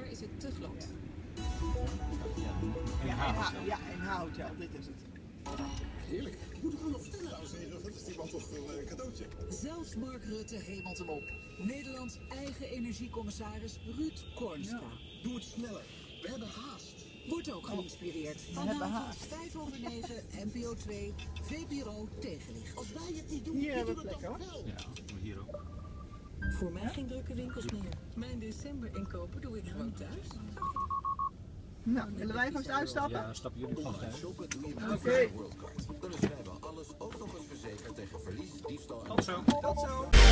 is het te glad. Ja, en hout, ja, dit is het. Heerlijk. Ik moet het wel nog vertellen, dames en heren. Dat is die man toch een cadeautje. Zelfs Mark Rutte hemelt hem op. Nederlands eigen energiecommissaris Ruud Koornstra. Ja. Doe het sneller. We hebben haast. Wordt ook geïnspireerd. Vanavond 5:05, NPO 2, VPRO Tegenlicht. Als wij het niet doen, Hier hebben doen we we plek, het hoor. wel. Ja, hier ook. Voor mij geen drukke winkels meer. Mijn december inkopen doe ik gewoon thuis. Nou, willen wij vast uitstappen? Ja, stappen jullie vast uit. Shoppen doe je met Oké. Worldcard. Dan is vrijwel alles ook nog eens verzekerd tegen verlies, diefstal en... Tot zo. Tot zo.